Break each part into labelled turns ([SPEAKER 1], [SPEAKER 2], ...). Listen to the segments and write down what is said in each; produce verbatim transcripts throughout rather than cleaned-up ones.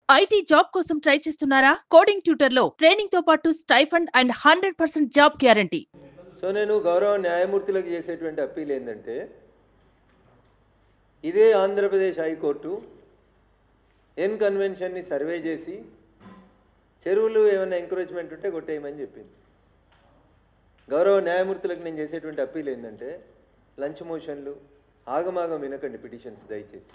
[SPEAKER 1] IT job కోసం try చేస్తున్నారా? Coding ట్యూటర్లో ట్రైనింగ్ తో పాటు stipend and hundred percent job guarantee.
[SPEAKER 2] So నేను గౌరవ న్యాయమూర్తులకు చేసేటువంటి అప్పీల్ ఏంటంటే, ఇదే ఆంధ్రప్రదేశ్ హైకోర్టు ఎన్ కన్వెన్షన్ని సర్వే చేసి చెరువులు ఏమైనా ఎంకరేజ్మెంట్ ఉంటే కొట్టేయమని చెప్పింది. గౌరవ న్యాయమూర్తులకు నేను చేసేటువంటి అప్పీల్ ఏంటంటే, లంచ్ మోషన్లు ఆగమాగం వినకండి పిటిషన్స్ దయచేసి.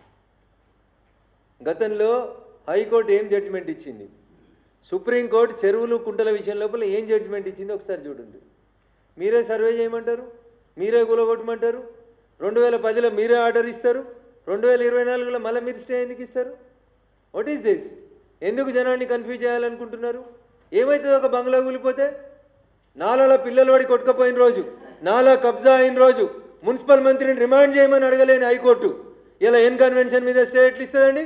[SPEAKER 2] గతంలో హైకోర్టు ఏం జడ్జిమెంట్ ఇచ్చింది, సుప్రీంకోర్టు చెరువులు కుంటల విషయం లోపల ఏం జడ్జిమెంట్ ఇచ్చింది ఒకసారి చూడండి. మీరే సర్వే చేయమంటారు, మీరే కూలగొట్టమంటారు. రెండు వేల పదిలో మీరే ఆర్డర్ ఇస్తారు, రెండు వేల ఇరవై నాలుగులో మళ్ళీ మీరు స్టే ఎందుకు ఇస్తారు? What is this? ఎందుకు జనాన్ని కన్ఫ్యూజ్ చేయాలనుకుంటున్నారు? ఏమవుతుంది ఒక బంగ్లా కూలిపోతే? నాలాలో పిల్లలు వాడి కొట్టుకపోయిన రోజు, నాలా కబ్జా అయిన రోజు మున్సిపల్ మంత్రిని రిమాండ్ చేయమని అడగలేని హైకోర్టు ఇలా ఎన్ కన్వెన్షన్ మీద స్టే ఎట్లు ఇస్తుందండి?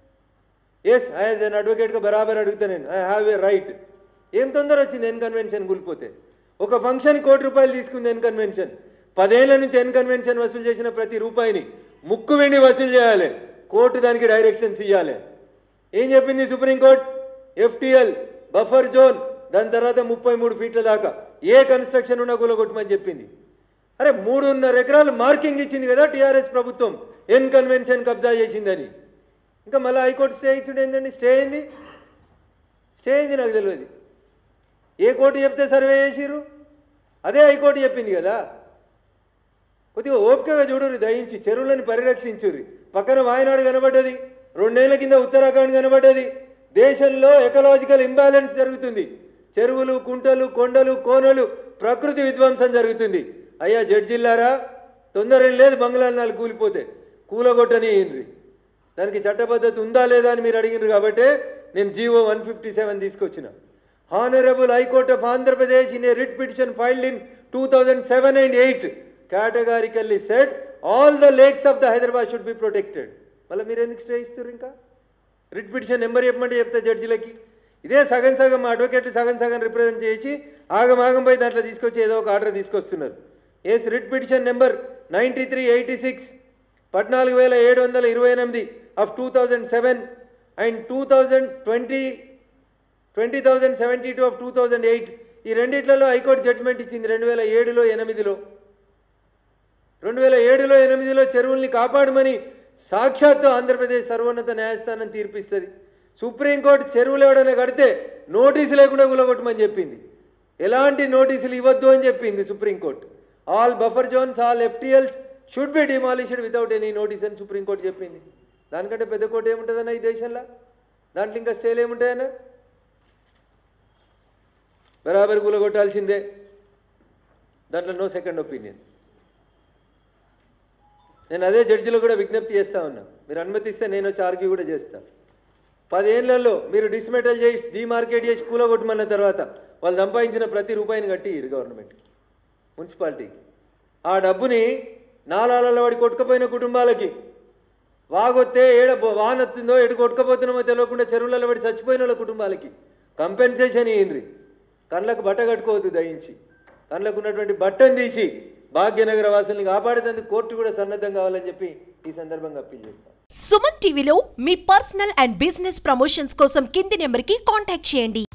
[SPEAKER 2] ఎస్, యాజ్ అన్ అడ్వకేట్గా బరాబర్ అడుగుతా నేను, ఐ హ్యావ్ ఏ రైట్. ఏం తొందర వచ్చింది ఎన్ కన్వెన్షన్ కూలిపోతే? ఒక ఫంక్షన్ కోటి రూపాయలు తీసుకుంది ఎన్ కన్వెన్షన్. పదేళ్ల నుంచి ఎన్ కన్వెన్షన్ వసూలు చేసిన ప్రతి రూపాయిని ముక్కు వెండి వసూలు చేయాలి, కోర్టు దానికి డైరెక్షన్స్ ఇవ్వాలి. ఏం చెప్పింది సుప్రీంకోర్టు? ఎఫ్టీఎల్ బఫర్ జోన్, దాని తర్వాత ముప్పై మూడు ఫీట్ల దాకా ఏ కన్స్ట్రక్షన్ ఉన్నా కూలగొట్టమని చెప్పింది. అరే మూడున్నర ఎకరాలు మార్కింగ్ ఇచ్చింది కదా టీఆర్ఎస్ ప్రభుత్వం ఎన్ కన్వెన్షన్ కబ్జా చేసిందని. ఇంకా మళ్ళీ హైకోర్టు స్టే ఇచ్చుడు ఏంటండి? స్టే అయింది, స్టే అయింది నాకు తెలియదు. ఏ కోర్టు చెప్తే సర్వే చేసిరు? అదే హైకోర్టు చెప్పింది కదా. కొద్దిగా ఓపికగా చూడుర్రి దయించి, చెరువులను పరిరక్షించుర్రి. పక్కన వాయనాడు కనబడ్డది, రెండేళ్ల కింద ఉత్తరాఖండ్ కనబడ్డది. దేశంలో ఎకలాజికల్ ఇంబ్యాలెన్స్ జరుగుతుంది, చెరువులు కుంటలు కొండలు కోనలు ప్రకృతి విధ్వంసం జరుగుతుంది. అయ్యా జడ్జిల్లారా, తొందర ఏం లేదు బంగ్లాలు నాలుగు కూలిపోతే కూలగొట్టని ఏంద్రి. దానికి చట్టబద్ధత ఉందా లేదా అని మీరు అడిగినారు కాబట్టి నేను జీవో వన్ ఫిఫ్టీ సెవెన్ తీసుకొచ్చిన. Honourable high court of Andhra Pradesh in a writ petition filed in two thousand seven and eight categorically said all the lakes of the Hyderabad should be protected. మళ్ళీ మీరు ఎందుకు స్టే ఇస్తారు? ఇంకా రిట్ పిటిషన్ నెంబర్ చెప్పమంటే చెప్తా జడ్జిలకి. ఇదే సగం సగం మా అడ్వకేట్లు సగం సగం రిప్రజెంట్ చేసి ఆగం ఆగం పోయి దాంట్లో తీసుకొచ్చి ఏదో ఒక ఆర్డర్ తీసుకొస్తున్నారు. Yes, writ petition number ninety three eighty six పద్నాలుగు వేల ఏడు వందల ఇరవై ఎనిమిది of two thousand seven and two thousand twenty twenty thousand seventy two of two thousand eight ఈ రెండిట్లలో హైకోర్టు జడ్జిమెంట్ ఇచ్చింది. రెండు వేల ఏడులో ఎనిమిదిలో రెండు వేల ఏడులో ఎనిమిదిలో చెరువుల్ని కాపాడమని సాక్షాత్తు ఆంధ్రప్రదేశ్ సర్వోన్నత న్యాయస్థానం తీర్పిస్తుంది. సుప్రీంకోర్టు చెరువులు ఎవడైనా కడితే నోటీసు లేకుండా కూలగొట్టమని చెప్పింది. ఎలాంటి నోటీసులు ఇవ్వద్దు అని చెప్పింది supreme court. All buffer zones, all FTLs should be demolished without any notice అని సుప్రీంకోర్టు చెప్పింది. దానికంటే పెద్ద కోర్టు ఏముంటుందన్న ఈ దేశంలో? దాంట్లో ఇంకా స్టేలు ఏముంటాయన్నా? బరాబర్ కూలగొట్టాల్సిందే, దాంట్లో నో సెకండ్ ఒపీనియన్. నేను అదే జడ్జిలో కూడా విజ్ఞప్తి చేస్తూ ఉన్నా, మీరు అనుమతిస్తే నేను వచ్చి ఆర్గ్యూ కూడా చేస్తాను. పదేళ్లలో మీరు డిస్మెటల్ చేసి డీమార్కెట్ చేసి కూలగొట్టమన్న తర్వాత వాళ్ళు సంపాదించిన ప్రతి రూపాయిని కట్టి గవర్నమెంట్కి, మున్సిపాలిటీకి. ఆ డబ్బుని నాలాలలో వాడి కొట్టుకపోయిన కుటుంబాలకి, వాగొత్తే ఏడ వానొత్తుందో ఎటు కొట్టుకపోతున్నామో తెలియకుండా చెరువులలో పడి చచ్చిపోయిన వాళ్ళ కుటుంబాలకి కంపెన్సేషన్ ఇయ్యండి. కళ్ళకు బట్ట కట్టుకోవద్దు దయించి, కళ్ళకు ఉన్నటువంటి బట్టను తీసి భాగ్యనగర వాసుల్ని కాపాడేందుకు కోర్టు కూడా సన్నద్ధం కావాలని చెప్పి ఈ సందర్భంగా అప్పీల్ చేస్తాను.
[SPEAKER 3] సుమన్ టీవీలో మీ పర్సనల్ అండ్ బిజినెస్ ప్రమోషన్స్ కోసం కింది నెంబర్కి కాంటాక్ట్ చేయండి.